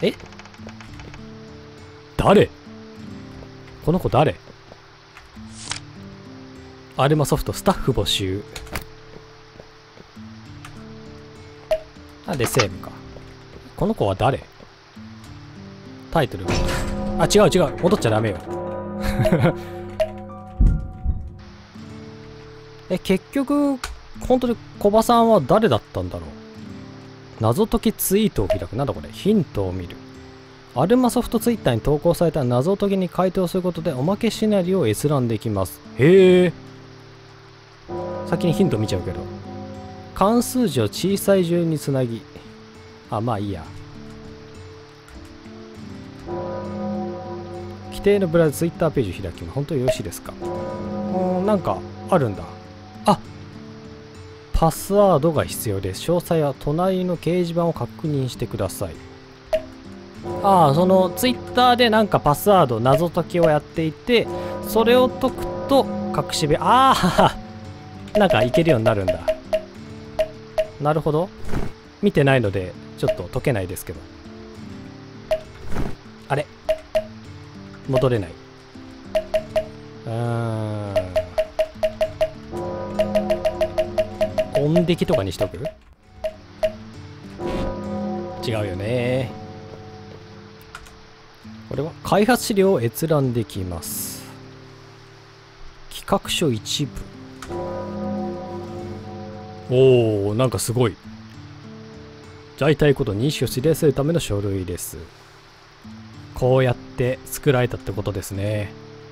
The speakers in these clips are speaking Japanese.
え、誰？この子誰？アルマソフトスタッフ募集。なんでセーブか。この子は誰？タイトル。あ、違う違う。戻っちゃダメよ。結局、本当にコバさんは誰だったんだろう。謎解きツイートを開く。なんだこれ。ヒントを見る。アルマソフトツイッターに投稿された謎解きに回答することでおまけシナリオを閲覧できます。へえ。先にヒント見ちゃうけど。漢数字を小さい順につなぎ。あ、まあいいや。規定のブラウザツイッターページを開きます。本当によろしいですか？なんかあるんだ。あ、パスワードが必要です。詳細は隣の掲示板を確認してください。ああ、そのツイッターでなんかパスワード謎解きをやっていて、それを解くと隠し部、ああなんかいけるようになるんだ。なるほど。見てないのでちょっと解けないですけど。あれ、戻れない。音出来とかにしとく？違うよね。これは開発資料を閲覧できます。企画書一部。おお、なんかすごい。在体こと認識を指令するための書類です。こうやって作られたってことですね。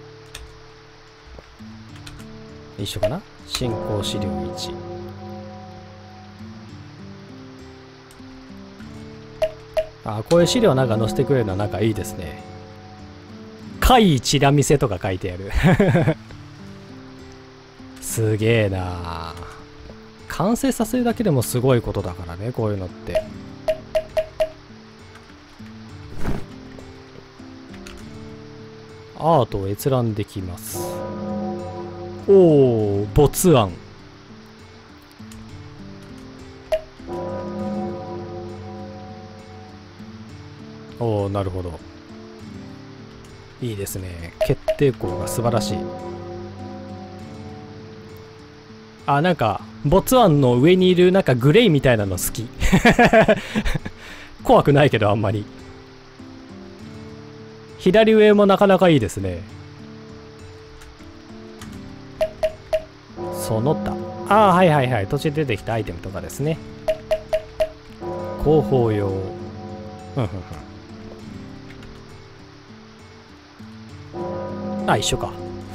一緒かな？進行資料1。あ、こういう資料なんか載せてくれるのはなんかいいですね。怪異チラ見せとか書いてある。すげえな。完成させるだけでもすごいことだからね、こういうのって。アートを閲覧できます。おお、没案。おお、なるほど。いいですね。決定項が素晴らしい。あ、なんか没案の上にいるなんかグレイみたいなの好き。怖くないけどあんまり。左上もなかなかいいですね。その他。ああ、はいはいはい。途中で出てきたアイテムとかですね。広報用。あ、一緒か。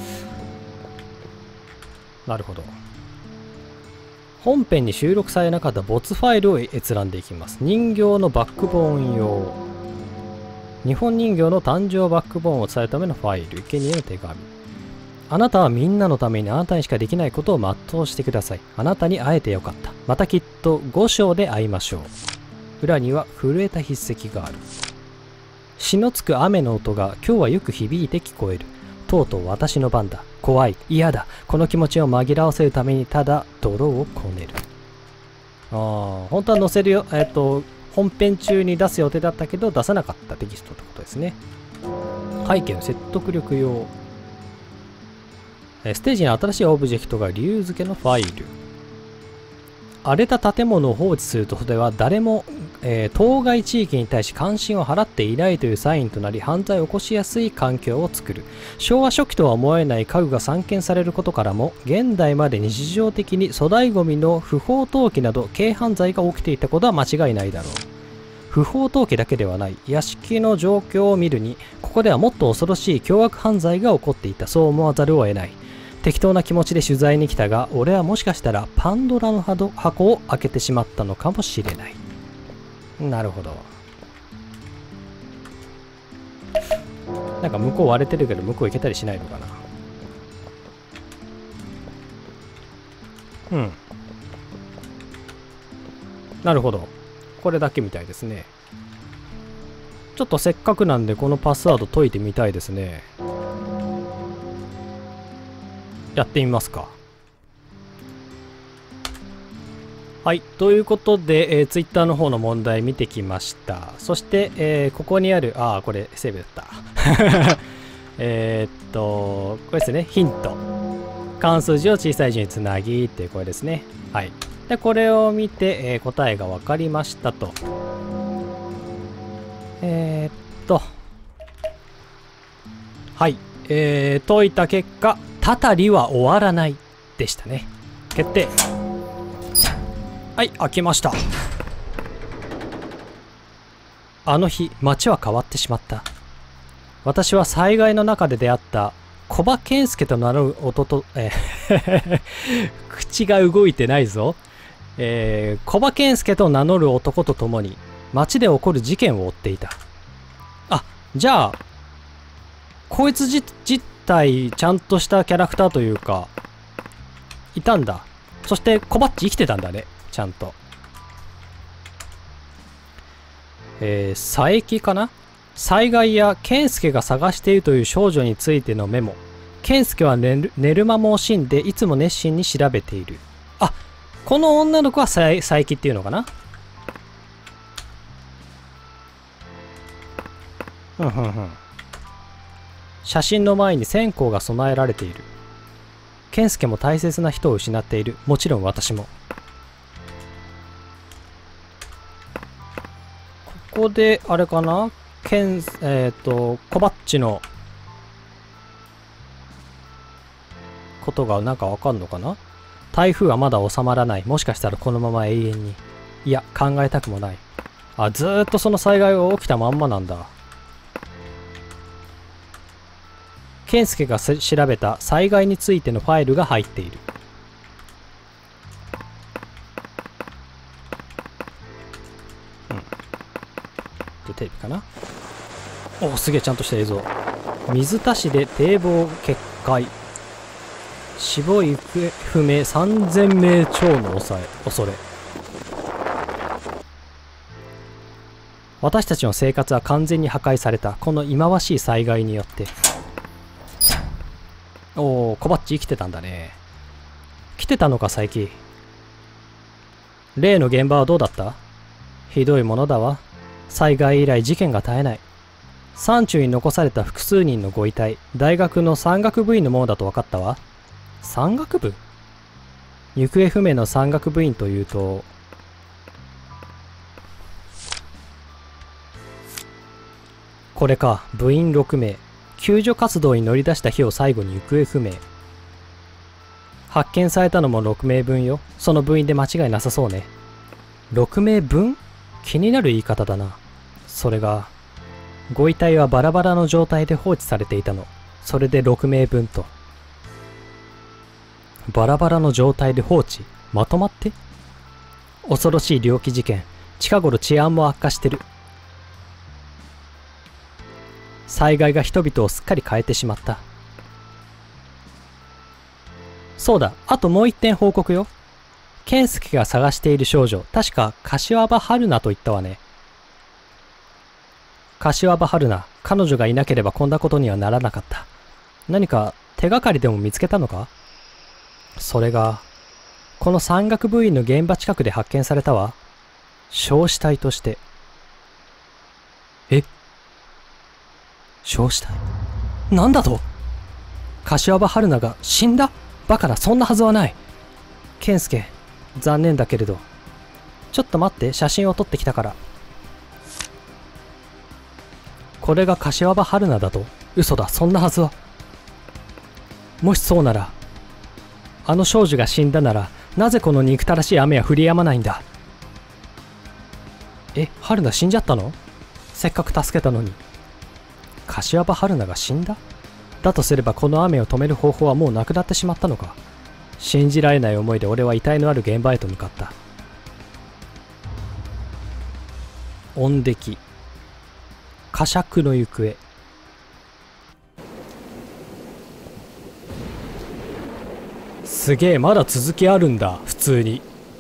なるほど。本編に収録されなかった没ファイルを閲覧できます。人形のバックボーン用。日本人形の誕生バックボーンを伝えるためのファイル。生贄の手紙。あなたはみんなのためにあなたにしかできないことを全うしてください。あなたに会えてよかった。またきっと5章で会いましょう。裏には震えた筆跡がある。詩のつく雨の音が今日はよく響いて聞こえる。とうとう私の番だ。怖い。嫌だ。この気持ちを紛らわせるためにただ泥をこねる。本当は載せるよ。本編中に出す予定だったけど出さなかったテキストってことですね。背景の説得力用。ステージに新しいオブジェクトが理由付けのファイル。荒れた建物を放置するとそれは誰も、当該地域に対し関心を払っていないというサインとなり犯罪を起こしやすい環境を作る。昭和初期とは思えない家具が散見されることからも現代まで日常的に粗大ごみの不法投棄など軽犯罪が起きていたことは間違いないだろう。不法投棄だけではない。屋敷の状況を見るにここではもっと恐ろしい凶悪犯罪が起こっていた。そう思わざるを得ない。適当な気持ちで取材に来たが俺はもしかしたらパンドラの箱を開けてしまったのかもしれない。なるほど。なんか向こう割れてるけど向こう行けたりしないのかな。なるほど。これだけみたいですね。ちょっとせっかくなんでこのパスワード解いてみたいですね。やってみますか。 はい、ということで、ツイッターの方の問題見てきました。そして、ここにある、これセーブだった。これですね、ヒント。漢数字を小さい順につなぎっていうこれですね。はい。で、これを見て、答えが分かりましたと。はい。解いた結果、たたりは終わらないでしたね。決定。はい、開けました。あの日、街は変わってしまった。私は災害の中で出会った小場健介と名乗る弟、口が動いてないぞ。小場健介と名乗る男と共に街で起こる事件を追っていた。あ、じゃあ、こいつ自体ちゃんとしたキャラクターというか、いたんだ。そして小バッチ生きてたんだね。ちゃんと。佐伯かな。災害や健介が探しているという少女についてのメモ。健介は寝る間も惜しんでいつも熱心に調べている。あ、この女の子は佐伯っていうのかな。写真の前に線香が備えられている。健介も大切な人を失っている。もちろん私も。ここで、あれかな、小バッチのことがなんかわかんのかな。台風はまだ収まらない。もしかしたらこのまま永遠に。いや、考えたくもない。あ、ずーっとその災害が起きたまんまなんだ。健介が調べた災害についてのファイルが入っている。テレビかな。お、すげえちゃんとした映像。水田市で堤防決壊。死亡行方不明3000名超の恐れ。私たちの生活は完全に破壊された。この忌まわしい災害によって。おー、小バッチ生きてたんだね。来てたのか、最近。例の現場はどうだった？ひどいものだわ。災害以来事件が絶えない。山中に残された複数人のご遺体、大学の山岳部員のものだと分かったわ。山岳部？行方不明の山岳部員というと、これか。部員6名。救助活動に乗り出した日を最後に行方不明。発見されたのも6名分よ。その部員で間違いなさそうね。6名分？気になる言い方だな。それが、ご遺体はバラバラの状態で放置されていたの。それで6名分と。バラバラの状態で放置？まとまって？恐ろしい猟奇事件。近頃治安も悪化してる。災害が人々をすっかり変えてしまった。そうだ、あともう一点報告よ。健介が探している少女、確か柏葉春菜と言ったわね。柏葉春菜、彼女がいなければこんなことにはならなかった。何か手がかりでも見つけたのか？それが、この山岳部員の現場近くで発見されたわ。焼死体として。え？焼死体？なんだと？柏葉春菜が死んだ？バカな、そんなはずはない。健介、残念だけれど。ちょっと待って、写真を撮ってきたから。これが柏葉春菜だと？嘘だ、そんなはずは。もしそうなら、あの少女が死んだなら、なぜこの憎たらしい雨は降り止まないんだ。え、春菜死んじゃったの？せっかく助けたのに。柏葉春菜が死んだ？だとすればこの雨を止める方法はもうなくなってしまったのか。信じられない思いで俺は遺体のある現場へと向かった。音暦。呵責の行方。すげえ、まだ続きあるんだ、普通に。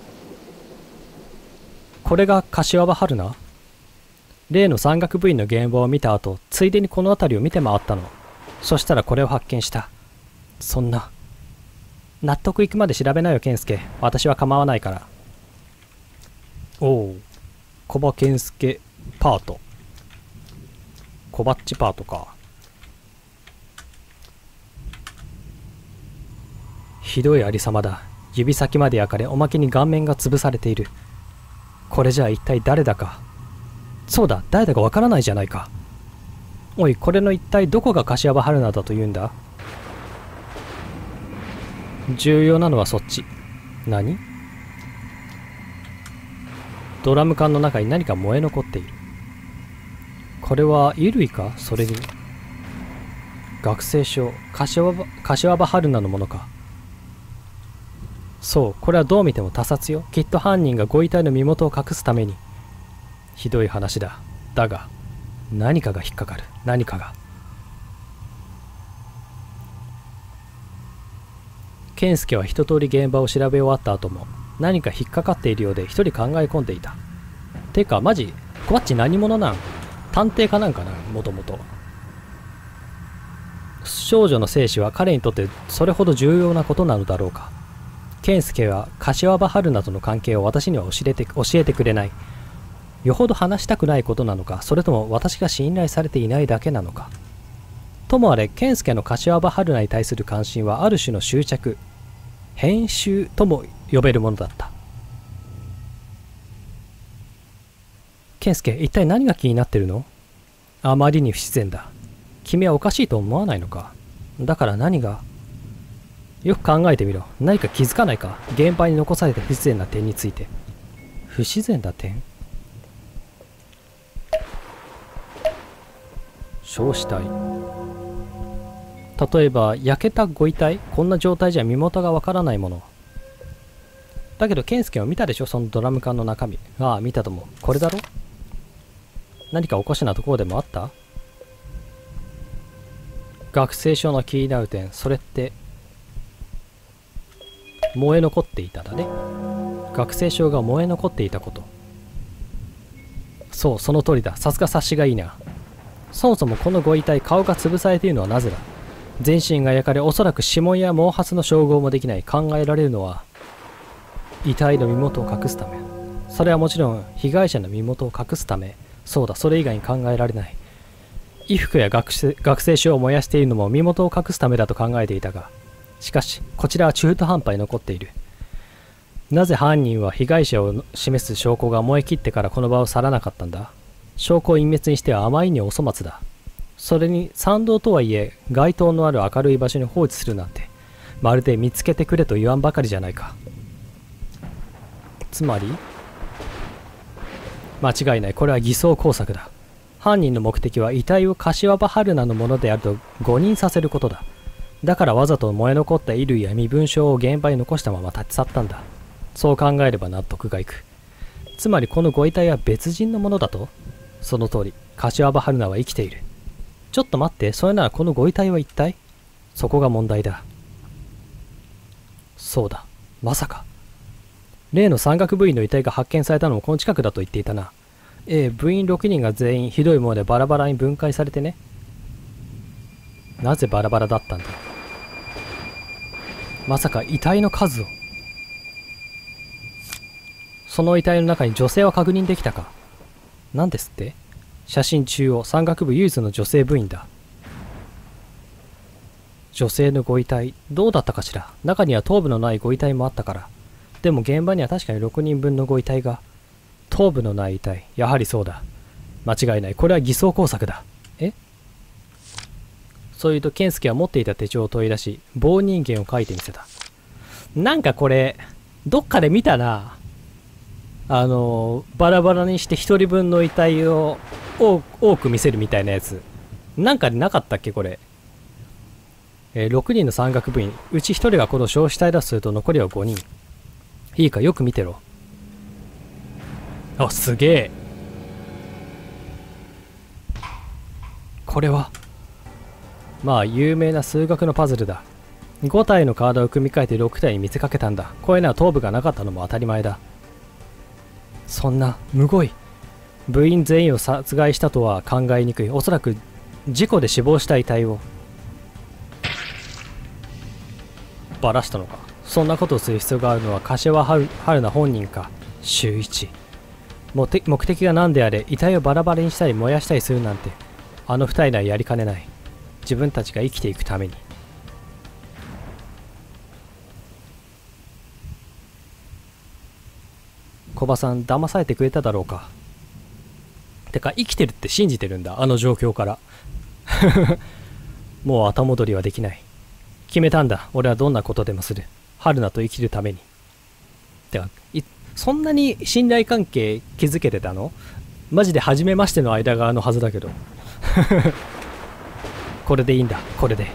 これが柏葉春菜？例の山岳部員の現場を見た後、ついでにこの辺りを見て回ったの。そしたらこれを発見した。そんな。納得いくまで調べなよ、健介。私は構わないから。 おお、小葉健介パート。小バッチパートか。ひどいありさまだ。指先まで焼かれ、おまけに顔面が潰されている。これじゃあ一体誰だか。そうだ、誰だかわからないじゃないか。おい、これの一体どこが柏葉春菜だというんだ。重要なのはそっち。何？ドラム缶の中に何か燃え残っている。これは衣類か？それに学生証、柏葉春菜のものか。そう、これはどう見ても他殺よ。きっと犯人がご遺体の身元を隠すために。ひどい話だ。だが何かが引っかかる。何かが。健介は一通り現場を調べ終わった後も何か引っかかっているようで一人考え込んでいた。てかマジコバッチ何者なん？探偵かなんかな、もともと。少女の生死は彼にとってそれほど重要なことなのだろうか。健介は柏葉春菜との関係を私には教えてくれない。よほど話したくないことなのか、それとも私が信頼されていないだけなのか。ともあれ、健介の柏葉春菜に対する関心はある種の執着、編集とも呼べるものだった。健介、一体何が気になってるの？あまりに不自然だ。君はおかしいと思わないのか？だから何が？よく考えてみろ。何か気づかないか？現場に残された不自然な点について。不自然な点？焼死体。例えば焼けたご遺体、こんな状態じゃ身元がわからないもの。だけど健介を見たでしょ、そのドラム缶の中身。ああ、見たとも。これだろ？何かおかしなところでもあった？学生証の気になる点、それって燃え残っていただね。学生証が燃え残っていたこと。そう、その通りだ。さすが察しがいいな。そもそもこのご遺体、顔が潰されているのはなぜだ？全身が焼かれ、おそらく指紋や毛髪の照合もできない。考えられるのは遺体の身元を隠すため。それはもちろん被害者の身元を隠すため。そうだ、それ以外に考えられない。衣服や学生証を燃やしているのも身元を隠すためだと考えていたが、しかしこちらは中途半端に残っている。なぜ犯人は被害者を示す証拠が燃え切ってからこの場を去らなかったんだ？証拠を隠滅にしてはあまりにお粗末だ。それに参道とはいえ街灯のある明るい場所に放置するなんて、まるで見つけてくれと言わんばかりじゃないか。つまり間違いない、これは偽装工作だ。犯人の目的は遺体を柏葉春菜のものであると誤認させることだ。だからわざと燃え残った衣類や身分証を現場に残したまま立ち去ったんだ。そう考えれば納得がいく。つまりこのご遺体は別人のものだと？その通り、柏葉春菜は生きている。ちょっと待って、それならこのご遺体は一体？そこが問題だ。そうだ、まさか例の山岳部員の遺体が発見されたのもこの近くだと言っていたな。部員6人が全員ひどいものでバラバラに分解されてね。なぜバラバラだったんだ？まさか遺体の数を。その遺体の中に女性は確認できたか？何ですって？写真中央、山岳部唯一の女性部員だ。女性のご遺体、どうだったかしら。中には頭部のないご遺体もあったから。でも現場には確かに6人分のご遺体が。頭部のない遺体、やはりそうだ。間違いない、これは偽装工作だ。そう言うと健介は持っていた手帳を取り出し、棒人間を描いてみせた。なんかこれどっかで見たな。バラバラにして1人分の遺体を多く見せるみたいなやつ。なんかでなかったっけこれ。6人の山岳部員、うち1人がこの焼死体だとすると残りは5人。いいか、よく見てろ。あ、すげえ。これはまあ有名な数学のパズルだ。5体のカードを組み替えて6体に見せかけたんだ。こういうのは頭部がなかったのも当たり前だ。そんなむごい。部員全員を殺害したとは考えにくい。おそらく事故で死亡した遺体をバラしたのか。そんなことをする必要があるのは柏春菜本人か周一。 目的が何であれ遺体をバラバラにしたり燃やしたりするなんてあの二人ならやりかねない。自分たちが生きていくために。コバさん騙されてくれただろうか。てか生きてるって信じてるんだ、あの状況からもう後戻りはできない。決めたんだ、俺はどんなことでもする。春菜と生きるために。てかそんなに信頼関係築けてたの？マジで初めましての間柄のはずだけどこれでいいんだ、これで。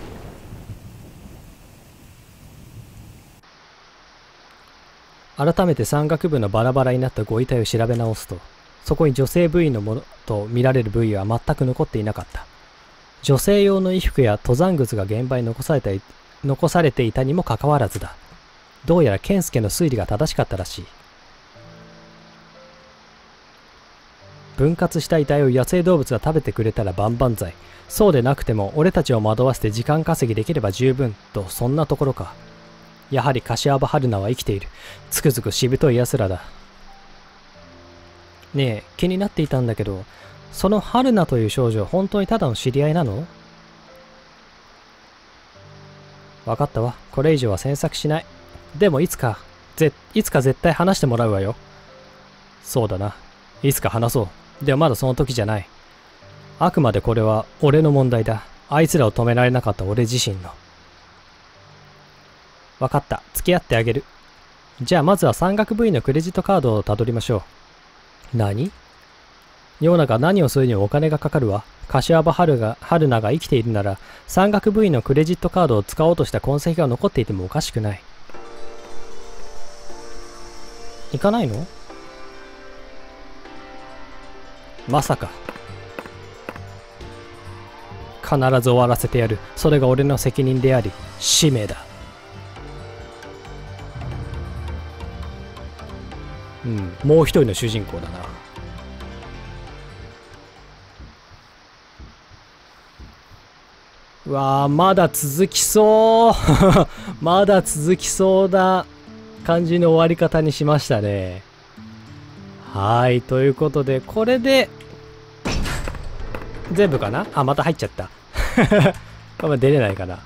改めて山岳部のバラバラになったご遺体を調べ直すと、そこに女性部員のものと見られる部位は全く残っていなかった。女性用の衣服や登山靴が現場に残されていたにもかかわらずだ。どうやら健介の推理が正しかったらしい。分割した遺体を野生動物が食べてくれたら万々歳。そうでなくても俺たちを惑わせて時間稼ぎできれば十分と、そんなところか。やはり柏場春菜は生きている。つくづくしぶとい奴らだ。ねえ、気になっていたんだけど、その春菜という少女、本当にただの知り合いなの？わかったわ。これ以上は詮索しない。でもいつか絶対話してもらうわよ。そうだな。いつか話そう。でもまだその時じゃない。あくまでこれは俺の問題だ。あいつらを止められなかった俺自身の。わかった。付き合ってあげる。じゃあまずは山岳部員のクレジットカードをたどりましょう。何？世の中何をするにもお金がかかるわ。柏場春菜が生きているなら、山岳部員のクレジットカードを使おうとした痕跡が残っていてもおかしくない。行かないの？まさか。必ず終わらせてやる。それが俺の責任であり、使命だ。もう一人の主人公だな。うわー、まだ続きそうまだ続きそうな感じの終わり方にしましたね。はい、ということで、これで全部かなあ、また入っちゃったこれ出れないかな。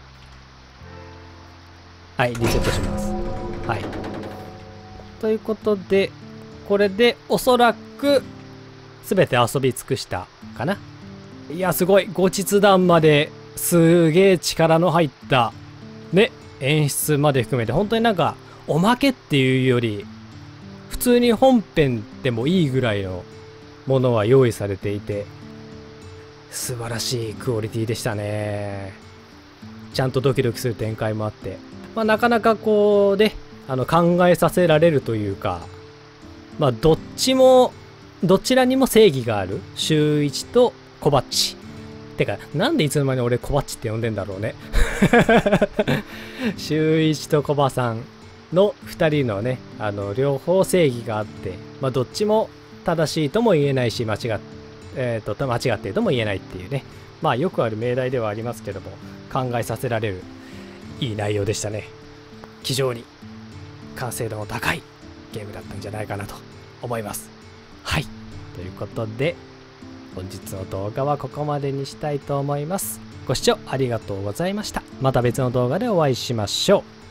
はい、リセットします。はい。ということで、これでおそらく全て遊び尽くしたかな。いや、すごい。後日談まですげえ力の入ったね、演出まで含めて、本当になんかおまけっていうより普通に本編でもいいぐらいのものは用意されていて、素晴らしいクオリティでしたね。ちゃんとドキドキする展開もあって、なかなかこうね、考えさせられるというか、どちらにも正義がある秀一と小バッチ。てか、なんでいつの間に俺小バッチって呼んでんだろうね秀一と小バさんの2人のね、両方正義があって、どっちも正しいとも言えないし、間違っているとも言えないっていうね、よくある命題ではありますけども、考えさせられるいい内容でしたね。非常に完成度の高いゲームだったんじゃないかなと思います。はい、ということで本日の動画はここまでにしたいと思います。ご視聴ありがとうございました。また別の動画でお会いしましょう。